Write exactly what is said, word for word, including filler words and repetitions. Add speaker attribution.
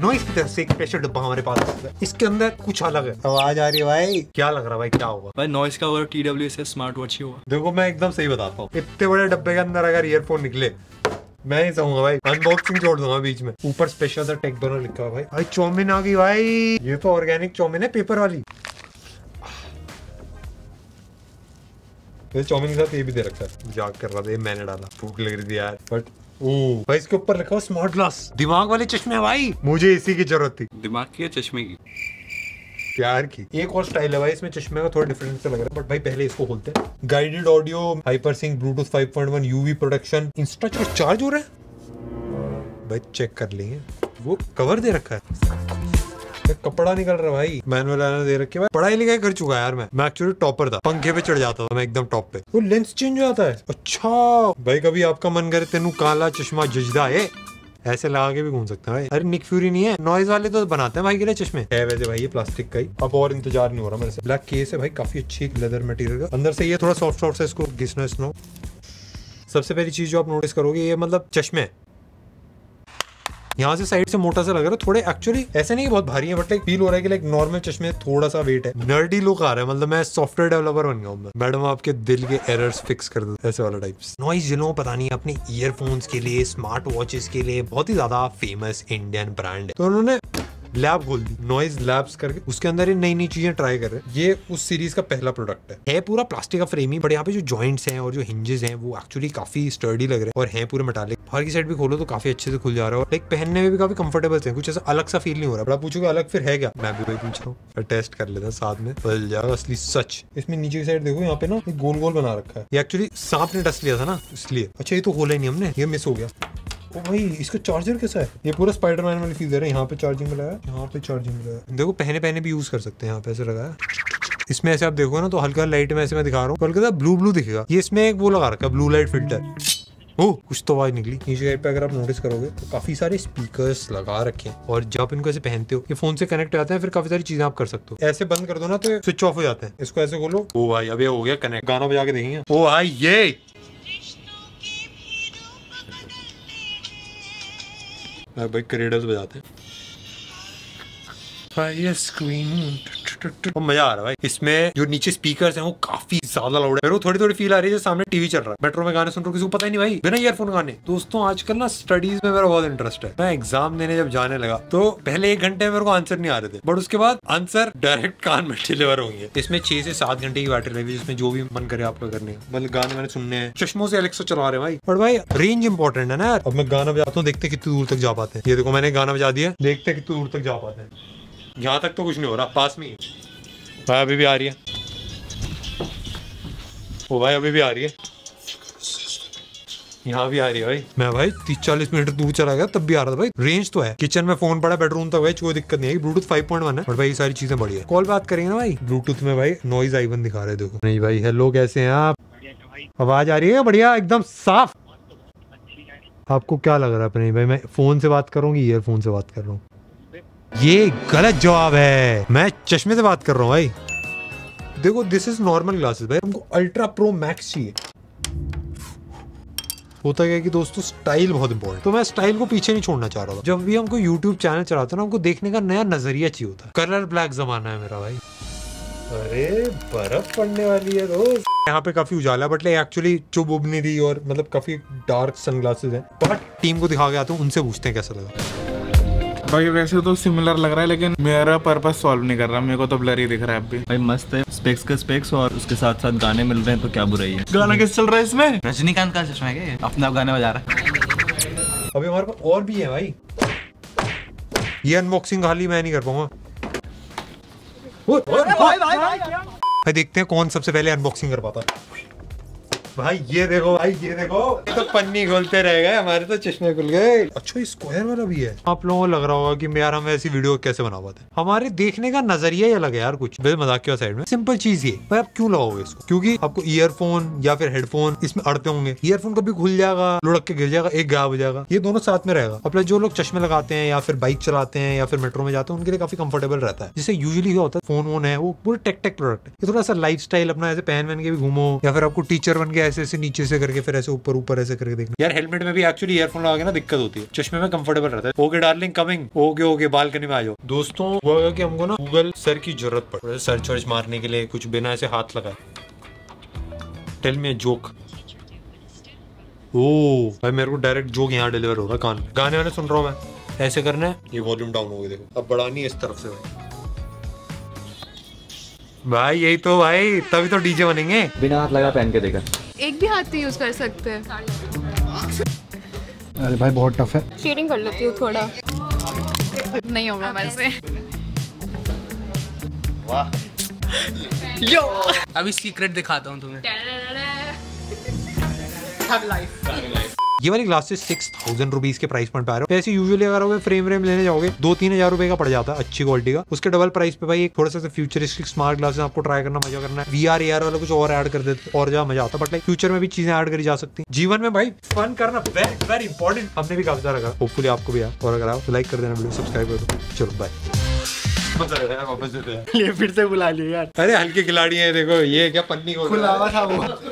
Speaker 1: Noise की तरफ से एक स्पेशल डब्बा हमारे पास है। इसके अंदर कुछ अलग है। आवाज आ रही है भाई, क्या लग रहा है भाई, क्या होगा
Speaker 2: भाई? नॉइज का होगा, T W S smart watch ही होगा।
Speaker 1: देखो मैं एकदम सही बताता हूँ, इतने बड़े डब्बे के अंदर अगर ईयरफोन निकले मैं नहीं चाहूंगा भाई, अनबॉक्सिंग छोड़ दूंगा बीच में। ऊपर स्पेशल सा टेक बना लिखा है भाई। भाई चाउमीन आ गई भाई, ये तो ऑर्गेनिक चाउमीन है, पेपर वाली। चाउमीन के साथ ये भी दे रखा है, मजाक कर रहा था, ये मैंने डाला, भूख लग रही थी यार। बट ओ भाई इसके ऊपर लिखा हुआ स्मार्ट ग्लास, दिमाग वाले चश्मे भाई, मुझे इसी की जरूरत थी।
Speaker 2: दिमाग की या चश्मे की?
Speaker 1: प्यार की। एक और स्टाइल है भाई इसमें, चश्मे का थोड़ा डिफरेंट सा लग रहा है, बट भाई पहले इसको खोलते हैं। Guided audio, hyper sync, bluetooth five point one, UV protection, insta charge हो रहा है भाई, चेक कर लेंगे। वो कवर दे रखा है, कपड़ा निकल रहा है भाई, मैनुअल दे रखे भाई। पढ़ाई लिखाई कर चुका यार मैं मैं एक्चुअली टॉपर था, पंखे पे चढ़ जाता था मैं एकदम टॉप पे। वो लेंस चेंज हो जाता है। अच्छा भाई, कभी आपका मन करे तेनू काला चश्मा जजदा है, ऐसे लगा के भी घूम सकते हैं भाई। अरे निक फ्यूरी नहीं है, नॉइज वाले तो बनाते हैं भाई के लिए चश्मे है वैसे भाई, ये प्लास्टिक का ही। अब और इंतजार नहीं हो रहा मेरे से। ब्लैक केस है भाई, काफी अच्छी लेदर मटेरियल का, अंदर से ये थोड़ा सॉफ्ट सॉफ्ट है, इसको घिसना स्नो। सबसे पहली चीज जो आप नोटिस करोगे, ये मतलब चश्मे यहाँ से साइड से मोटा सा लग रहा है थोड़े, एक्चुअली ऐसे नहीं बहुत भारी है, बट लाइक फील हो रहा है कि लाइक नॉर्मल चश्मे थोड़ा सा वेट है। नर्डी लुक आ रहा है, मतलब मैं सॉफ्टवेयर डेवलपर बन गया हूँ। मैडम आपके दिल के एरर्स फिक्स कर दो, ऐसे वाला टाइप्स। नॉइज जिन्हों पता नहीं, अपने ईयरफोन्स के लिए, स्मार्ट वॉचेस के लिए बहुत ही ज्यादा फेमस इंडियन ब्रांड है, तो उन्होंने लैब खोल दी, नॉइज लैब्स करके। उसके अंदर ये नई नई चीजें ट्राई कर रहे हैं। ये उस सीरीज का पहला प्रोडक्ट है, है पूरा प्लास्टिक का फ्रेम ही, बट यहाँ पे जो जॉइंट्स हैं और जो हिंजेस हैं वो एक्चुअली काफी स्टर्डी लग रहे हैं और हैं पूरे मेटालिक। बाहर की साइड भी खोलो तो काफी अच्छे से खुल जा रहा है, और लाइक पहनने में भी काफी कंफर्टेबल है, कुछ ऐसा अलग सा फील नहीं हो रहा। बड़ा पूछोगे अलग फिर है क्या, मैं भी वही पूछ रहा हूँ, टेस्ट कर लेता साथ में, बदल जाएगा असली सच। इसमें नीचे की साइड देखो, यहाँ पे ना एक गोल गोल बना रखा है, ये एक्चुअली सांप ने डस लिया था ना इसलिए। अच्छा ये तो खोला ही नहीं हमने, ये मिस हो गया। ओ भाई इसका चार्जर कैसा है, ये पूरा स्पाइडरमैन वाली फील दे रहा है। यहाँ पे चार्जिंग में लगाया, यहाँ पे चार्जिंग में लगाया, देखो पहने पहने भी यूज कर सकते हैं, यहाँ पे ऐसे लगाया। इसमें ऐसे आप देखो ना तो हल्का लाइट में ऐसे मैं दिखा रहा हूँ, हल्का ब्लू ब्लू दिखेगा। ये इसमें एक वो लगा रखा है, ब्लू लाइट फिल्टर। ओह कुछ तो आवाज निकली। नीचे साइड पे अगर आप नोटिस करोगे तो काफी सारे स्पीकर्स लगा रखे हैं, और जब इनको ऐसे पहनते हो ये फोन से कनेक्ट हो जाते हैं, फिर काफी सारी चीजें आप कर सकते हो। ऐसे बंद कर दो ना तो स्विच ऑफ हो जाते हैं, इसको ऐसे खोलो, ओ भाई अभी हो गया कनेक्ट, गाना बजा के देखेंगे। ओ भाई ये भाई क्रेडल्स बजाते हैं, स्क्रीन मजा आ रहा है भाई। इसमें जो नीचे स्पीकर्स हैं वो काफी ज्यादा लाउड है, मेरे को थोड़ी थोड़ी फील आ रही है जैसे सामने टीवी चल रहा है। मेट्रो में गाने सुन रहा हूँ, किसी को पता ही नहीं भाई, बिना ईयरफोन गाने। दोस्तों आजकल ना स्टडीज में मेरा बहुत इंटरेस्ट है। मैं एग्जाम देने जब जाने लगा तो पहले एक घंटे में मेरे को आंसर नहीं आ रहे थे, बट उसके बाद आंसर डायरेक्ट कान में डिलीवर होंगे। इसमें छह से सात घंटे की बैटरी लगेगी, जिसमें जो भी मन करे आपका करने, मतलब गाने मैंने सुनने हैं। चश्मों से एलेक्सा चला रहे हैं भाई, पर भाई रेंज इंपॉर्टेंट है ना। अब मैं गाना बजाता हूँ, देखते कितनी दूर तक जा पाते हैं। ये देखो मैंने गाना बजा दिया, देखते कितनी दूर तक जा पाते हैं। यहाँ तक तो कुछ नहीं हो रहा, पास में ही भाई अभी भी आ रही है। ओ भाई अभी भी आ रही है, यहाँ भी आ रही है भाई। मैं भाई तीस चालीस मिनट दूर चला गया तब भी आ रहा था भाई। रेंज तो है, किचन में फोन पड़ा, बेडरूम तक भाई कोई दिक्कत नहीं है। ब्लूटूथ फाइव पॉइंट वन है, और भाई ये सारी चीजें बढ़िया है। कॉल बात करेंगे ना भाई, ब्लूटूथ में भाई नॉइज आइकन दिखा रहे, देखो नहीं भाई। हेलो कैसे हैं आप, आवाज आ रही है बढ़िया एकदम साफ। आपको क्या लग रहा है अपने भाई, मैं फोन से बात करूंगी ईयरफोन से बात कर रहा हूँ? ये गलत जवाब है, मैं चश्मे से बात कर रहा हूँ भाई। देखो दिस इज नॉर्मल ग्लासेस भाई, हमको अल्ट्रा प्रो मैक्स चाहिए। होता क्या है कि दोस्तों स्टाइल बहुत इंपॉर्टेंट, तो मैं स्टाइल को पीछे नहीं छोड़ना चाह रहा था। जब भी हमको यूट्यूब चैनल चलाते हैं ना, हमको देखने का नया नजरिया चाहिए होता है। कलर ब्लैक जमाना है मेरा भाई। अरे बर्फ पड़ने वाली है दोस्त। यहाँ पे काफी उजाला, बट लाइक एक्चुअली चुभ उब नहीं रही, और मतलब काफी डार्क सनग्लासेस हैं। बट टीम को दिखा के आता हूँ, उनसे पूछते हैं कैसा लगा।
Speaker 3: भाई वैसे तो सिमिलर लग रहा है, लेकिन मेरा पर्पस सॉल्व नहीं कर रहा, मेरे को तो ब्लर ही दिख रहा है अभी।
Speaker 2: भाई मस्त है, स्पेक्स का स्पेक्स और उसके साथ साथ गाने मिल रहे हैं, तो क्या बुराई है।
Speaker 3: गाना किस चल रहा है इसमें?
Speaker 4: रजनीकांत का चश्मा है, अपना आप गाने बजा रहा है।
Speaker 1: अभी हमारे पास और भी है भाई, ये अनबॉक्सिंग खाली मैं नहीं कर पाऊंगा। भाई देखते हैं कौन सबसे पहले अनबॉक्सिंग कर पाता है। भाई ये देखो भाई, ये देखो, ये तो पन्नी खोलते रह गए, हमारे तो चश्मे खुल गए। अच्छा ये स्क्वायर वाला भी है। आप लोगों को लग रहा होगा कि यार हम ऐसी वीडियो कैसे बना पाते हैं, हमारे देखने का नजरिया ही अलग है यार कुछ। वैसे मजाक की साइड में सिंपल चीज ये भाई, आप क्यों लगाओगे इसको? क्योंकि आपको ईयरफोन या फिर हेडफोन इसमें अड़ते होंगे, ईयरफोन कभी खुल जाएगा, लुढ़क के गिर जाएगा, एक गायब हो जाएगा। ये दोनों साथ में रहेगा। अपने जो लोग चश्मे लगाते हैं या फिर बाइक चलाते हैं या फिर मेट्रो में जाते हैं, उनके लिए काफी कंफर्टेबल रहता है। जिससे यूजुअली क्या होता है, फोन वोन है वो पूरे टेक टेक प्रोडक्ट है, ये थोड़ा सा लाइफ स्टाइल अपना ऐसे पहन वहन के भी घूमो, या फिर आपको टीचर बन के ऐसे ऐसे नीचे से करके फिर ऐसे ऊपर ऊपर ऐसे करके देखना। यार हेलमेट में भी एक्चुअली ईयरफोन लगा के ना दिक्कत होती है, चश्मे में कंफर्टेबल रहता है। Okay darling coming, okay okay balcony में आ जाओ। दोस्तों वो है कि हमको ना गूगल सर की जरूरत पड़, सर्च वर्च मारने के लिए कुछ बिना ऐसे हाथ लगाए। Tell me a joke. ओह भाई मेरे को डायरेक्ट जोक यहाँ डिलीवर हो रहा है कान में। गाने वाने सुन रहा हूँ मैं, ऐसे करना है, ये वॉल्यूम डाउन हो गया देखो, अब बढ़ानी है इस तरफ से भाई। भाई यही तो भाई, तभी तो डीजे बनेंगे।
Speaker 2: बिना हाथ लगा पहन के देखा।
Speaker 5: एक भी हाथ से यूज कर सकते हैं।
Speaker 6: अरे भाई बहुत टफ है।
Speaker 5: चीटिंग कर लेती हूँ थोड़ा, नहीं होगा मेरे से।
Speaker 7: यो अभी सीक्रेट दिखाता हूँ तुम्हें।
Speaker 1: ये वाली ग्लासेस सिक्स थाउजेंड रुपीज के प्राइस पॉइंट पे आ रहे हो। ऐसे यूजुअली अगर आप फ्रेम फ्रेम लेने जाओगे दो तीन हजार रुपए का पड़ जाता है अच्छी क्वालिटी का। उसके डबल प्राइस पे भाई एक थोड़ा सा फ्यूचरिस्टिक स्मार्ट ग्लासेस आपको ट्राई करना, मजा करना है। वीआर एआर वाला कुछ और ऐड कर देते और ज्यादा मजा आता, बट लाइक फ्यूचर में भी चीजें ऐड करी जा सकती हैं। जीवन में भाई फन करना वेरी वेरी इंपॉर्टेंट। हमने भी काफी सारा करा, होपफुली आपको भी आया। और अगर आप लाइक कर देना, वीडियो सब्सक्राइब कर दो। चलो बाय।
Speaker 6: ये फिर से बुला लिया यार।
Speaker 1: अरे हल्के खिलाड़ी है, देखो ये क्या पन्नी को
Speaker 6: खुला हुआ था वो।